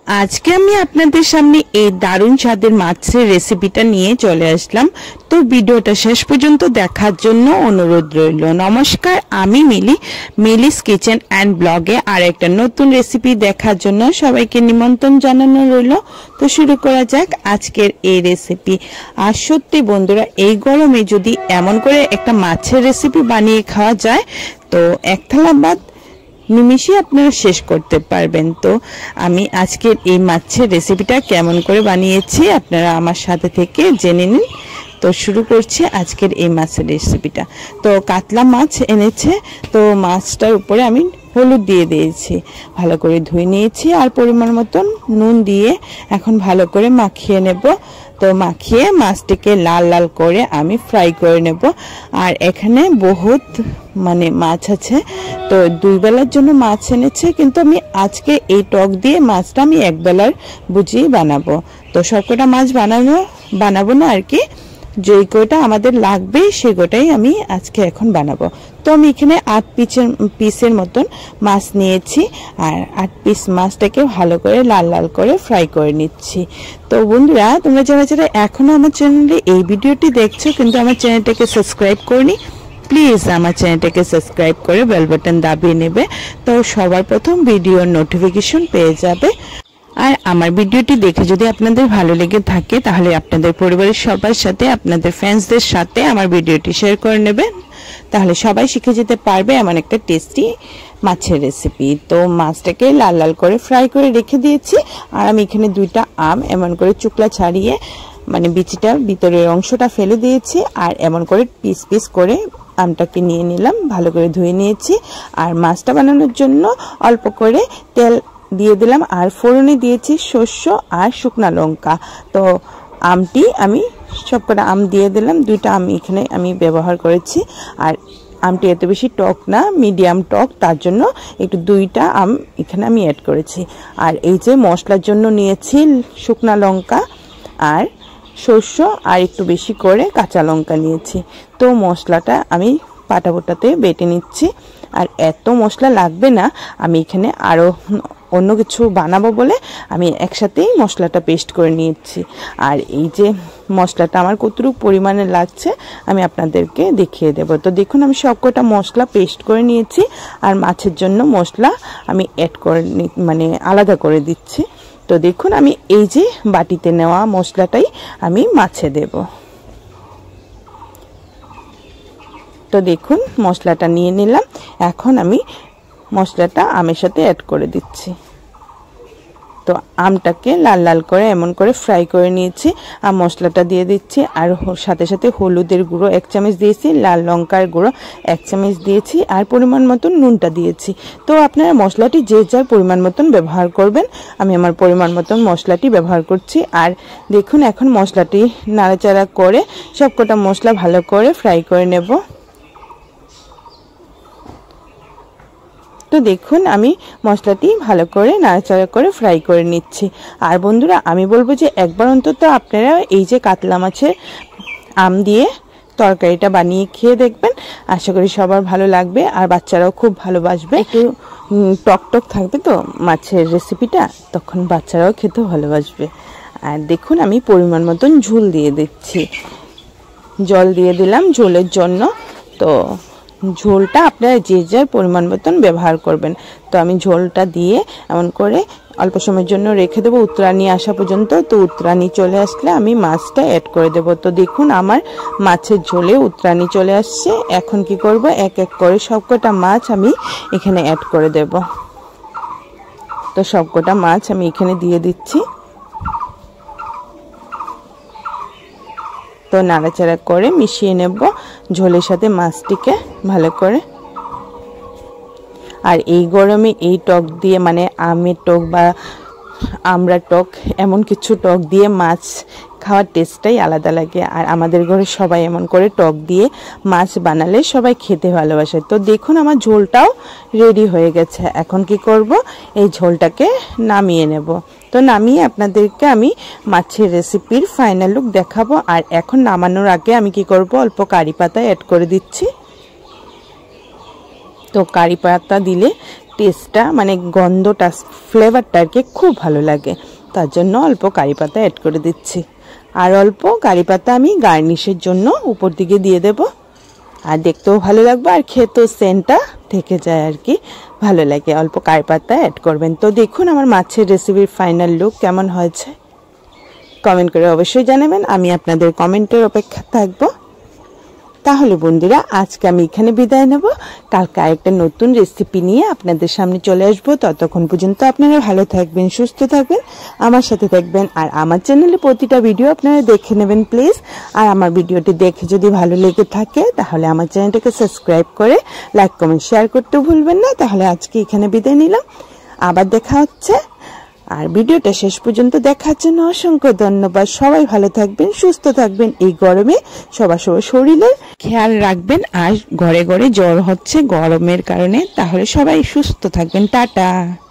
আজকে আমি আপনাদের সামনে এই দারুণ স্বাদের মাছের রেসিপিটা নিয়ে চলে আসলাম। তো ভিডিওটা শেষ পর্যন্ত দেখার জন্য অনুরোধ রইল। নমস্কার, আমি মিলিস কিচেন অ্যান্ড ব্লগে আর একটা নতুন রেসিপি দেখার জন্য সবাইকে নিমন্ত্রণ জানানো রইল। তো শুরু করা যাক আজকের এই রেসিপি। আর সত্যি বন্ধুরা, এই গরমে যদি এমন করে একটা মাছের রেসিপি বানিয়ে খাওয়া যায় তো এক থালা ভাত নিমিশে আপনারা শেষ করতে পারবেন। তো আমি আজকের এই মাছের রেসিপিটা কেমন করে বানিয়েছি আপনারা আমার সাথে থেকে জেনে নিন। তো শুরু করছি আজকের এই মাছের রেসিপিটা। তো কাতলা মাছ এনেছে, তো মাছটার উপরে আমি হলুদ দিয়ে দিয়েছি, ভালো করে ধুয়ে নিয়েছি আর পরিমাণ মতন নুন দিয়ে এখন ভালো করে মাখিয়ে নেব। তো মাখিয়ে মাছটিকে লাল লাল করে আমি ফ্রাই করে নেব। আর এখানে বহুত মাছ আছে, তো দুই বেলার জন্য মাছ এনেছে, কিন্তু আমি আজকে এই টক দিয়ে মাছটা আমি এক বেলার বুঝিয়ে বানাবো। তো সবকটা মাছ বানাবো না আর কি, যে কয়টা আমাদের লাগবে সে কটাই আমি আজকে এখন বানাবো। তো আমি এখানে 8 পিসের মতন মাছ নিয়েছি আর 8 পিস মাছটাকে ভালো করে লাল লাল করে ফ্রাই করে নিচ্ছি। তো বন্ধুরা, তোমরা যারা এখনো আমার চ্যানেলে এই ভিডিওটি দেখছো কিন্তু আমার চ্যানেলটাকে সাবস্ক্রাইব করনি, প্লিজ আমার চ্যানেলটাকে সাবস্ক্রাইব করে বেল বাটন দাবিয়ে নেবে। তো সবার প্রথম ভিডিওর নোটিফিকেশন পেয়ে যাবে। আর আমার ভিডিওটি দেখে যদি আপনাদের ভালো লেগে থাকে তাহলে আপনাদের পরিবারের সবার সাথে, আপনাদের ফ্রেন্ডসদের সাথে আমার ভিডিওটি শেয়ার করে নেবেন, তাহলে সবাই শিখে যেতে পারবে এমন একটা টেস্টি মাছের রেসিপি। তো মাছটাকে লাল লাল করে ফ্রাই করে রেখে দিয়েছি। আর আমি এখানে 2টা আম এমন করে চুকলা ছাড়িয়ে বিচিটা ভিতরের অংশটা ফেলে দিয়েছি আর এমন করে পিস পিস করে আমটাকে নিয়ে নিলাম, ভালো করে ধুয়ে নিয়েছি। আর মাছটা বানানোর জন্য অল্প করে তেল দিয়ে দিলাম আর ফোড়নে দিয়েছি সর্ষে আর শুকনা লঙ্কা। তো আমটি আমি সবকটা আম দিয়ে দিলাম, 2টা আম এখানে আমি ব্যবহার করেছি। আর আমটি এত বেশি টক না, মিডিয়াম টক, তার জন্য একটু 2টা আম এখানে আমি অ্যাড করেছি। আর এই যে মশলার জন্য নিয়েছি শুকনা লঙ্কা আর সর্ষে আর একটু বেশি করে কাঁচা লঙ্কা নিয়েছি। তো মশলাটা আমি পাটাবোটাতে বেটে নিচ্ছি। আর এত মশলা লাগবে না, আমি এখানে আরও অন্য কিছু বানাবো বলে আমি একসাথেই মশলাটা পেস্ট করে নিয়েছি। আর এই যে মশলাটা আমার কতটুকু পরিমাণে লাগছে আমি আপনাদেরকে দেখিয়ে দেব। তো দেখুন, আমি সবকটা মশলা পেস্ট করে নিয়েছি আর মাছের জন্য মশলা আমি অ্যাড করে আলাদা করে দিচ্ছি। তো দেখুন, আমি এই যে বাটিতে নেওয়া মশলাটাই আমি মাছে দেব। তো দেখুন, মশলাটা নিয়ে নিলাম, এখন আমি মশলাটা আমের সাথে অ্যাড করে দিচ্ছি। তো আমটাকে লাল লাল করে এমন করে ফ্রাই করে নিয়েছি আর মশলাটা দিয়ে দিচ্ছি। আর সাথে সাথে হলুদের গুঁড়ো 1 চামচ দিয়েছি, লাল লঙ্কার গুঁড়ো 1 চামচ দিয়েছি আর পরিমাণ মতন নুনটা দিয়েছি। তো আপনারা মশলাটি যে যার পরিমাণ মতন ব্যবহার করবেন, আমি আমার পরিমাণ মতন মশলাটি ব্যবহার করছি। আর দেখুন, এখন মশলাটি নাড়াচাড়া করে সবকটা মশলা ভালো করে ফ্রাই করে নেব। তো দেখুন, আমি মশলাটি ভালো করে নাড়াচাড়া করে ফ্রাই করে নিচ্ছি। আর বন্ধুরা, আমি বলবো যে একবার অন্তত আপনারা এই যে কাতলা মাছের আম দিয়ে তরকারিটা বানিয়ে খেয়ে দেখবেন, আশা করি সবার ভালো লাগবে আর বাচ্চারাও খুব ভালোবাসবে। একটু টক টক থাকবে তো মাছের রেসিপিটা, তখন বাচ্চারাও খেতে ভালোবাসবে। আর দেখুন, আমি পরিমাণ মতন ঝোল দিয়ে দিচ্ছি, জল দিয়ে দিলাম ঝোলের জন্য। তো ঝোলটা আপনারা যে যার পরিমাণ মতন ব্যবহার করবেন। তো আমি ঝোলটা দিয়ে এমন করে অল্প সময়ের জন্য রেখে দেবো উতরানি আসা পর্যন্ত। তো উতরানি চলে আসলে আমি মাছটা অ্যাড করে দেব। তো দেখুন, আমার মাছের ঝোলে উতরানি চলে আসছে। এখন কি করব, এক এক করে সবকটা মাছ আমি এখানে অ্যাড করে দেব। তো সবকটা মাছ আমি এখানে দিয়ে দিচ্ছি। তো নাড়াচাড়া করে মিশিয়ে নেব ঝোলের সাথে মাছটিকে ভালো করে। আর এই গরমে এই টক দিয়ে আমের টক বা আমড়ার টক, এমন কিছু টক দিয়ে মাছ খাওয়ার টেস্টটাই আলাদা লাগে। আর আমাদের ঘরে সবাই এমন করে টক দিয়ে মাছ বানালে সবাই খেতে ভালোবাসে। তো দেখুন, আমার ঝোলটাও রেডি হয়ে গেছে। এখন কি করব, এই ঝোলটাকে নামিয়ে নেব। তো নামিয়ে আপনাদেরকে আমি মাছের রেসিপির ফাইনাল লুক দেখাবো। আর এখন নামানোর আগে আমি কি করব, অল্প কারি পাতা অ্যাড করে দিচ্ছি। তো কারি পাতা দিলে টেস্টটা মানে গন্ধটা ফ্লেভারটা আর কি খুব ভালো লাগে, তার জন্য অল্প কারি পাতা অ্যাড করে দিচ্ছি। আর অল্প কারি পাতা আমি গার্নিশের জন্য উপর দিকে দিয়ে দেব। আর দেখতেও ভালো লাগবে আর খেতেও সেন্টটা থেকে যায় আর কি, ভালো লাগে। অল্প কারি পাতা অ্যাড করবেন। তো দেখুন আমার মাছের রেসিপির ফাইনাল লুক কেমন হয়েছে কমেন্ট করে অবশ্যই জানাবেন, আমি আপনাদের কমেন্টের অপেক্ষা থাকবো। তাহলে বন্ধুরা আজকে আমি এখানে বিদায় নেব, কালকে আরেকটা নতুন রেসিপি নিয়ে আপনাদের সামনে চলে আসবো। ততক্ষণ পর্যন্ত আপনারা ভালো থাকবেন, সুস্থ থাকবেন, আমার সাথে থাকবেন। আর আমার চ্যানেলে প্রতিটা ভিডিও আপনারা দেখে নেবেন প্লিজ। আর আমার ভিডিওটি দেখে যদি ভালো লেগে থাকে তাহলে আমার চ্যানেলটাকে সাবস্ক্রাইব করে লাইক কমেন্ট শেয়ার করতে ভুলবেন না। তাহলে আজকে এখানে বিদায় নিলাম, আবার দেখা হচ্ছে। আর ভিডিওটা শেষ পর্যন্ত দেখার জন্য অসংখ্য ধন্যবাদ। সবাই ভালো থাকবেন, সুস্থ থাকবেন। এই গরমে সবার শরীরের খেয়াল রাখবেন। আর ঘরে ঘরে জ্বর হচ্ছে গরমের কারণে, তাহলে সবাই সুস্থ থাকবেন। টাটা।